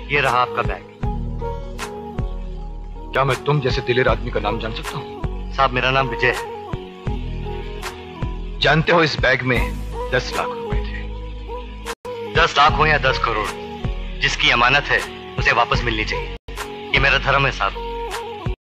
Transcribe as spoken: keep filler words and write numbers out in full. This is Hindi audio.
ये रहा आपका बैग। क्या मैं तुम जैसे दिलेर आदमी का नाम जान सकता हूँ? साहब, मेरा नाम विजय है। जानते हो इस बैग में दस लाख रुपए थे। दस लाख हो या दस करोड़, जिसकी अमानत है उसे वापस मिलनी चाहिए। ये मेरा धर्म है साहब।